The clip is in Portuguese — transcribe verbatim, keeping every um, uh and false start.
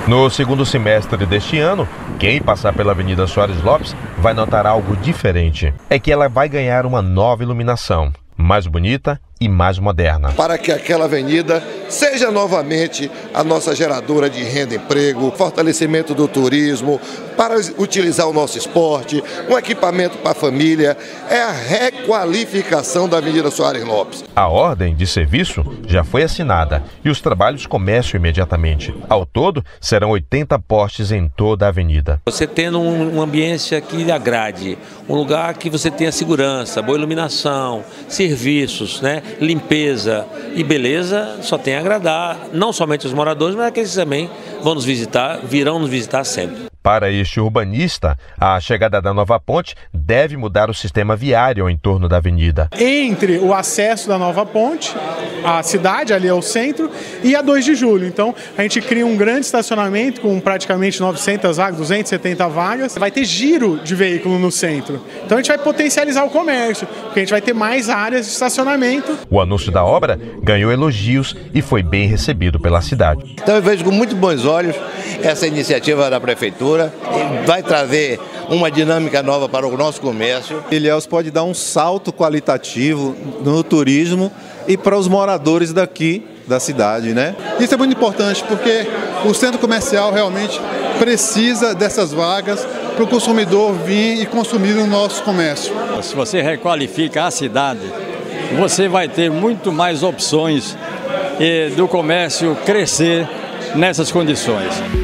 No segundo semestre deste ano, quem passar pela Avenida Soares Lopes vai notar algo diferente. É que ela vai ganhar uma nova iluminação, mais bonita e mais moderna. Para que aquela avenida seja novamente a nossa geradora de renda e emprego, fortalecimento do turismo, para utilizar o nosso esporte, um equipamento para a família, é a requalificação da Avenida Soares Lopes. A ordem de serviço já foi assinada e os trabalhos começam imediatamente. Ao todo, serão oitenta postes em toda a avenida. Você tendo um ambiente que lhe agrade, um lugar que você tenha segurança, boa iluminação, serviços, né? Limpeza e beleza, só tem a agradar, não somente os moradores, mas aqueles que também vão nos visitar, virão nos visitar sempre. Para este urbanista, a chegada da nova ponte deve mudar o sistema viário ao entorno da avenida. Entre o acesso da nova ponte, a cidade, ali ao centro, e a dois de julho. Então, a gente cria um grande estacionamento com praticamente novecentas vagas, duzentas e setenta vagas. Vai ter giro de veículo no centro. Então, a gente vai potencializar o comércio, porque a gente vai ter mais áreas de estacionamento. O anúncio da obra ganhou elogios e foi bem recebido pela cidade. Então, eu vejo com muito bons olhos essa iniciativa da Prefeitura. Vai trazer uma dinâmica nova para o nosso comércio. Ilhéus pode dar um salto qualitativo no turismo e para os moradores daqui da cidade, né? Isso é muito importante porque o centro comercial realmente precisa dessas vagas para o consumidor vir e consumir o nosso comércio. Se você requalifica a cidade, você vai ter muito mais opções do comércio crescer nessas condições.